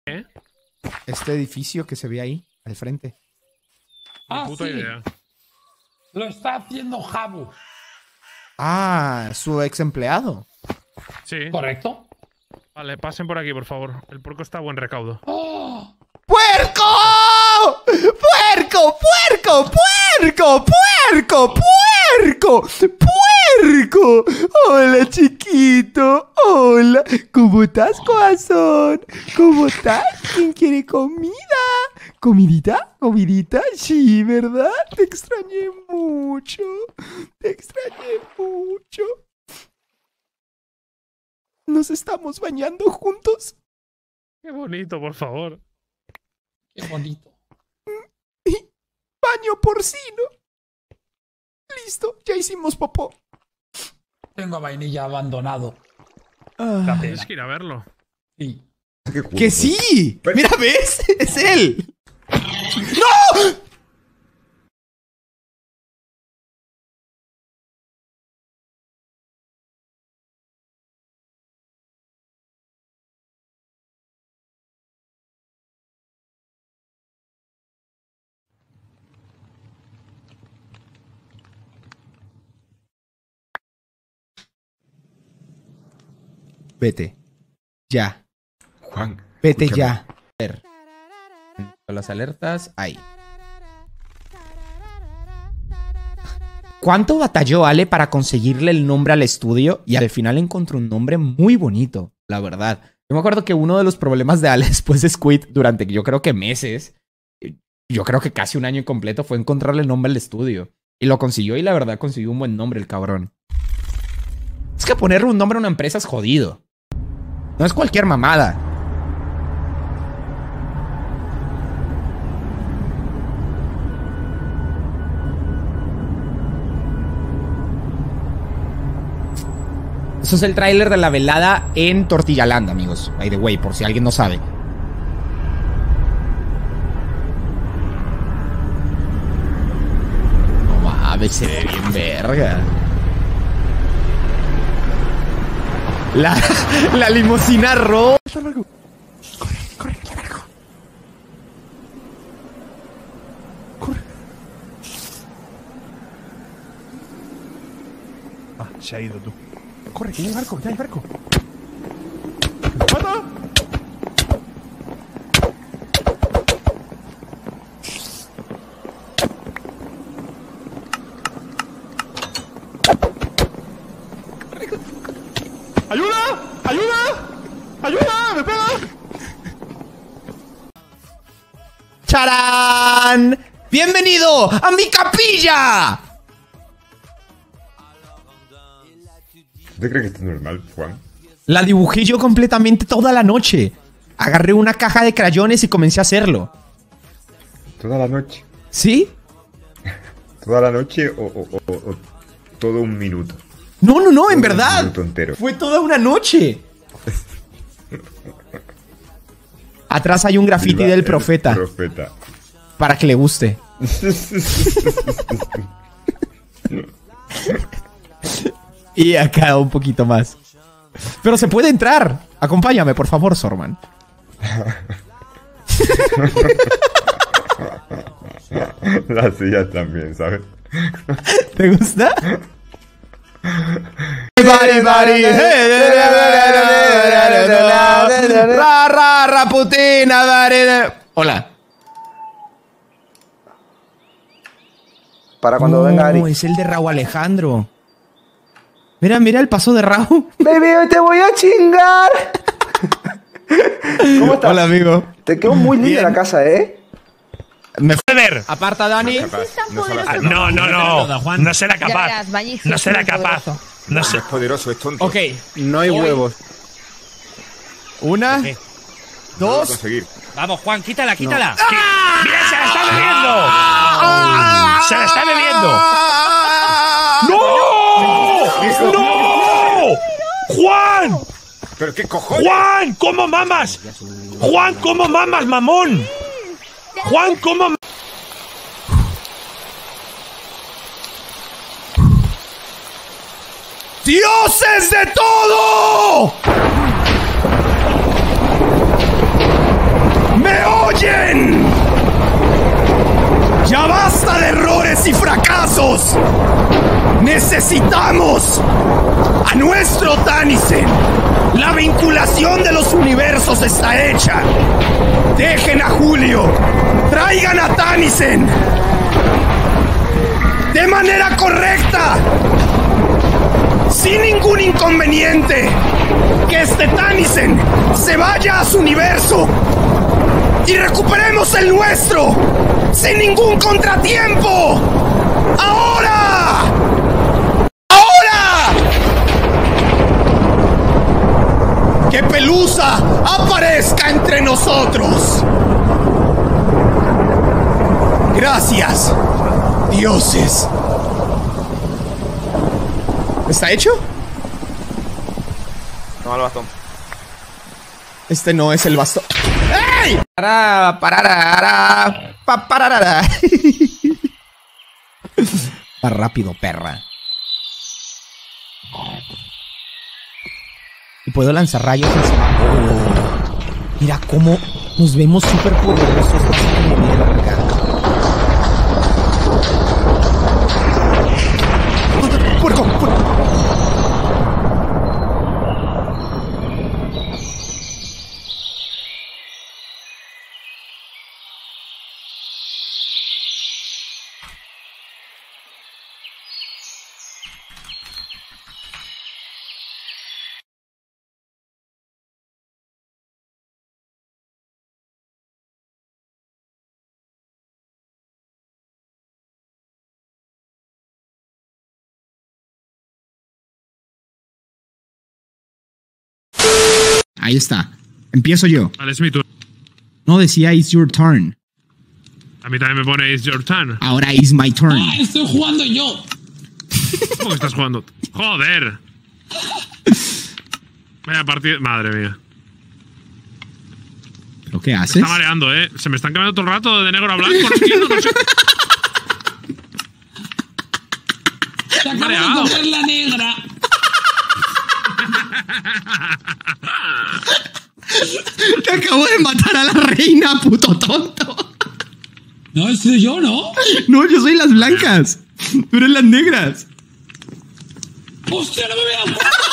¿Eh? Este edificio que se ve ahí, al frente. Ni puta idea. Lo está haciendo Jabu. Ah, su ex empleado. Sí. ¿Correcto? Vale, pasen por aquí, por favor. El puerco está a buen recaudo. ¡Oh! ¡Puerco! ¡Puerco! ¡Puerco! ¡Puerco! ¡Puerco! ¡Puerco! ¡Puerco! Hola, chiquito. Hola. ¿Cómo estás, corazón? ¿Cómo estás? ¿Quién quiere comida? ¿Comidita? ¿Comidita? Sí, ¿verdad? Te extrañé mucho. Te extrañé mucho. ¿Nos estamos bañando juntos? Qué bonito, por favor. Qué bonito. Baño porcino. Listo, ya hicimos popó. Tengo a Vainilla abandonado. Ah, Tienes que ir a verlo. Sí. ¡Que sí! ¡Mira, ves! ¡Es él! ¡No! Vete. Ya. Juan. Vete escúchame. ya. A ver. Las alertas. Ahí. ¿Cuánto batalló Ale para conseguirle el nombre al estudio? Y al final encontró un nombre muy bonito, la verdad. Yo me acuerdo que uno de los problemas de Ale después de Squid, durante yo creo que meses, yo creo que casi un año completo, fue encontrarle el nombre al estudio. Y lo consiguió y la verdad consiguió un buen nombre el cabrón. Es que ponerle un nombre a una empresa es jodido. No es cualquier mamada. Eso es el tráiler de la velada en Tortillaland, amigos. By the way, por si alguien no sabe. No mames, se ve bien verga. La limusina roja. Corre, carajo. Corre. Ah, se ha ido tú. Corre, que ya hay barco, ya hay barco. ¡Mata! ¡Ayuda! ¡Ayuda! ¡Ayuda! ¡Me pega! ¡Charán! ¡Bienvenido a mi capilla! ¿Tú crees que esto es normal, Juan? La dibujé yo completamente toda la noche. Agarré una caja de crayones y comencé a hacerlo. ¿Toda la noche? ¿Sí? ¿Toda la noche o todo un minuto? No, en Todo un verdad. minuto entero. Fue toda una noche. Atrás hay un graffiti Viva del el profeta. Profeta. Para que le guste. Y acá un poquito más. Pero se puede entrar. Acompáñame, por favor, Sorman. Las sillas también, ¿sabes? ¿Te gusta? Hola. Para cuando venga Ari. Es el de Raúl Alejandro. Mira el paso de Raúl. Baby, hoy te voy a chingar. ¿Cómo estás? Hola, amigo. Te quedó muy linda Bien. la casa, ¿eh? Me fue ver. Aparta, Dani. No será capaz. No será capaz. No sé. Es poderoso, es tonto. Ok. No hay huevos. Una, No lo va a dos. conseguir. Vamos, Juan, quítala. ¡Mira, se la está bebiendo! ¡Se la está bebiendo! ¡No! ¡Juan! ¿Pero qué cojones? ¡Juan! ¿Cómo mamas? ¡Juan, cómo mamas, mamón! ¡Juan, cómo... ¡Dioses de todo! y fracasos. Necesitamos a nuestro Tanisen. La vinculación de los universos está hecha. Dejen a Julio. Traigan a Tanisen. De manera correcta. Sin ningún inconveniente. Que este Tanisen se vaya a su universo. Y recuperemos el nuestro. Sin ningún contratiempo. ¡Ahora! ¡Ahora! ¡Que Pelusa aparezca entre nosotros! Gracias, dioses. ¿Está hecho? Toma el bastón. Este no es el bastón. ¡Ey! Pararara, pararara. Va rápido, perra. Y puedo lanzar rayos. Oh. Mira cómo nos vemos súper poderosos. ¡Puerco! Ahí está. Empiezo yo. Vale, es mi turno. No decía it's your turn. A mí también me pone it's your turn. Ahora is my turn. ¡Ah, estoy jugando yo! ¿Cómo que estás jugando? ¡Joder! Vaya partida. Madre mía. ¿Pero qué Me haces? está mareando, ¿eh? Se me están cambiando todo el rato de negro a blanco. No entiendo, no sé. ¡Te acabo de Mareado. comer la negra! Te acabo de matar a la reina, puto tonto. No, he sido yo, ¿no? No, yo soy las blancas. Tú eres las negras. ¡Hostia, no me había dado cuenta!